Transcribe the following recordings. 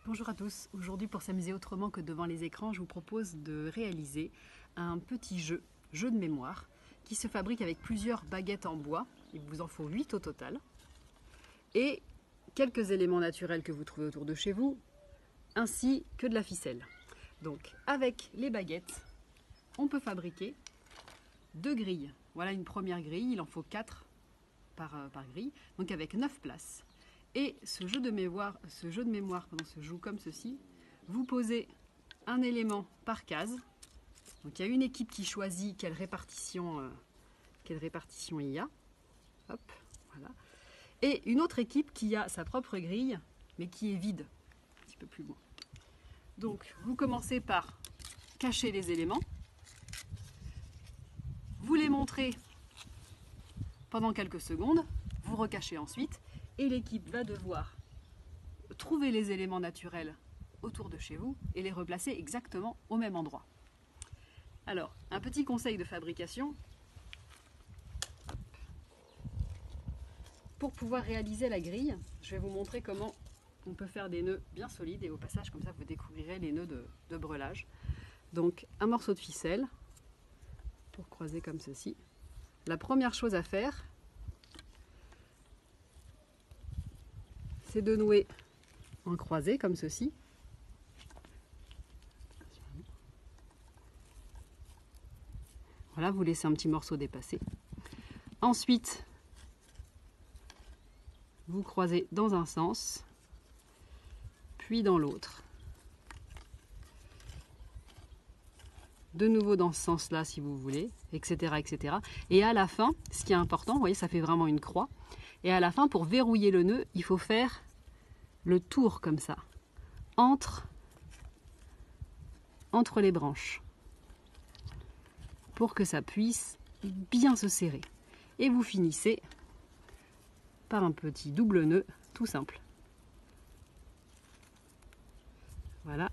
Bonjour à tous, aujourd'hui pour s'amuser autrement que devant les écrans, je vous propose de réaliser un petit jeu de mémoire qui se fabrique avec plusieurs baguettes en bois, il vous en faut 8 au total, et quelques éléments naturels que vous trouvez autour de chez vous, ainsi que de la ficelle. Donc avec les baguettes, on peut fabriquer 2 grilles. Voilà une première grille, il en faut 4 par grille, donc avec 9 places. Et ce jeu de mémoire se joue comme ceci. Vous posez un élément par case. Donc il y a une équipe qui choisit quelle répartition il y a. Hop, voilà. Et une autre équipe qui a sa propre grille, mais qui est vide, un petit peu plus loin. Donc vous commencez par cacher les éléments. Vous les montrez pendant quelques secondes. Vous recachez ensuite. Et l'équipe va devoir trouver les éléments naturels autour de chez vous et les replacer exactement au même endroit. Alors, un petit conseil de fabrication. Pour pouvoir réaliser la grille, je vais vous montrer comment on peut faire des nœuds bien solides et au passage, comme ça, vous découvrirez les nœuds de breulage. Donc, un morceau de ficelle pour croiser comme ceci. La première chose à faire, c'est de nouer en croisé comme ceci. Voilà, vous laissez un petit morceau dépasser. Ensuite, vous croisez dans un sens, puis dans l'autre. De nouveau dans ce sens-là si vous voulez, etc., etc. Et à la fin, ce qui est important, vous voyez, ça fait vraiment une croix. Et à la fin, pour verrouiller le nœud, il faut faire le tour comme ça, entre les branches, pour que ça puisse bien se serrer. Et vous finissez par un petit double nœud, tout simple. Voilà.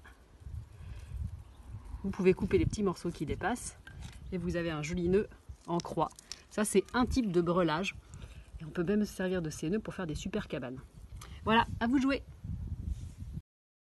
Vous pouvez couper les petits morceaux qui dépassent, et vous avez un joli nœud en croix. Ça, c'est un type de breulage. Et on peut même se servir de ces nœuds pour faire des super cabanes. Voilà, à vous de jouer!